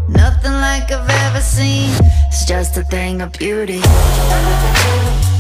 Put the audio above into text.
Nothing like I've ever seen. It's just a thing of beauty.